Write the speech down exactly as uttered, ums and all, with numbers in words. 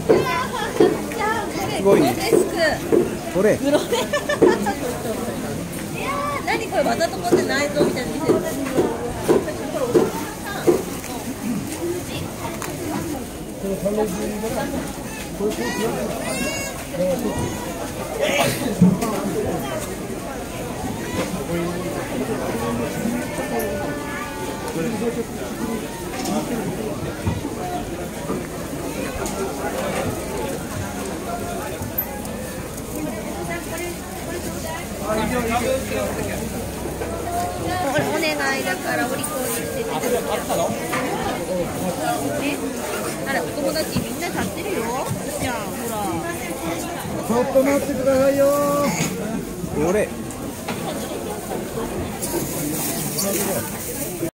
すごいね。これ。 グロネ。いやー、何これ、わざとこって内臓みたいに見せる。お願いだからお利口にしてて。あら、お友達みんな立ってるよ。じゃあ、ほら。 ちょっと待ってくださいよ。 これ。